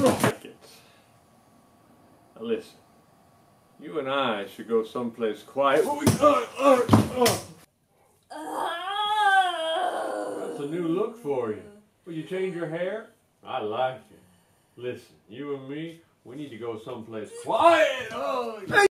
Now listen, you and I should go someplace quiet. That's a new look for you. Will you change your hair? I like it. Listen, you and me, we need to go someplace quiet.